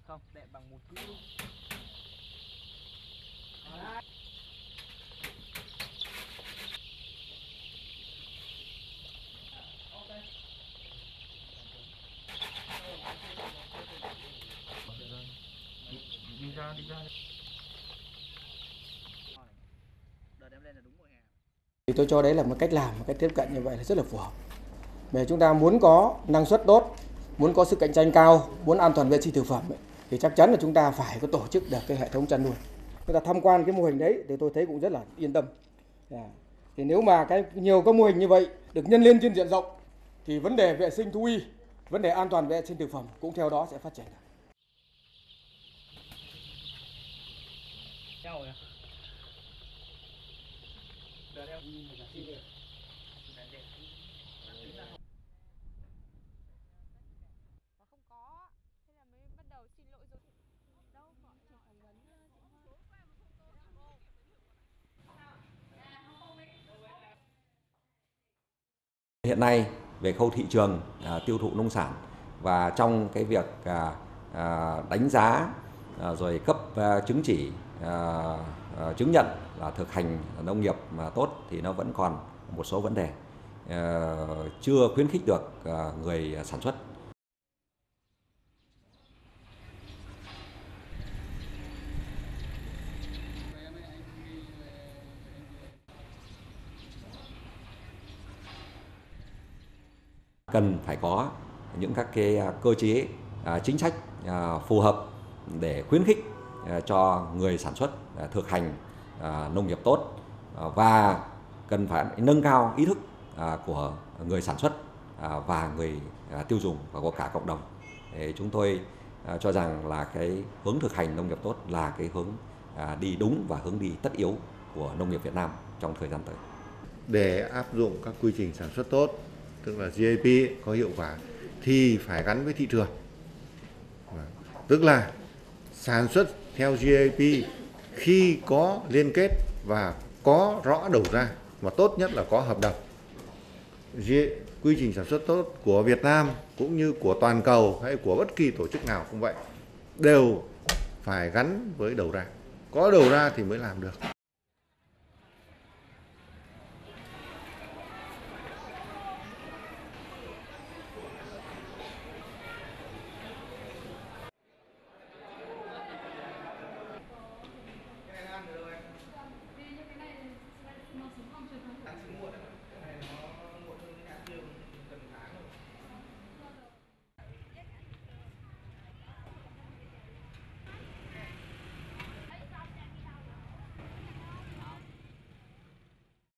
Không, đệm bằng một cữ luôn. Đi ra. Đợt em lên là đúng mùa hè. Thì tôi cho đấy là một cách làm, một cách tiếp cận như vậy là rất là phù hợp. Để chúng ta muốn có năng suất tốt, muốn có sức cạnh tranh cao, muốn an toàn vệ sinh thực phẩm ấy, thì chắc chắn là chúng ta phải có tổ chức được cái hệ thống chăn nuôi. Chúng ta tham quan cái mô hình đấy thì tôi thấy cũng rất là yên tâm. Thì nếu mà nhiều các mô hình như vậy được nhân lên trên diện rộng thì vấn đề vệ sinh thú y, vấn đề an toàn vệ sinh thực phẩm cũng theo đó sẽ phát triển. Không có, thế là mới bắt đầu xin lỗi rồi. Đâu họ chỉ phỏng vấn Hiện nay về khâu thị trường tiêu thụ nông sản và trong cái việc đánh giá rồi cấp chứng chỉ chứng nhận là thực hành nông nghiệp tốt thì nó vẫn còn một số vấn đề chưa khuyến khích được người sản xuất. Cần phải có những các cái cơ chế chính sách phù hợp để khuyến khích cho người sản xuất thực hành nông nghiệp tốt và cần phải nâng cao ý thức của người sản xuất và người tiêu dùng và của cả cộng đồng. Để chúng tôi cho rằng là cái hướng thực hành nông nghiệp tốt là cái hướng đi đúng và hướng đi tất yếu của nông nghiệp Việt Nam trong thời gian tới. Để áp dụng các quy trình sản xuất tốt, tức là GAP có hiệu quả thì phải gắn với thị trường. Tức là sản xuất theo GAP khi có liên kết và có rõ đầu ra, và tốt nhất là có hợp đồng. Quy trình sản xuất tốt của Việt Nam cũng như của toàn cầu hay của bất kỳ tổ chức nào cũng vậy, đều phải gắn với đầu ra. Có đầu ra thì mới làm được.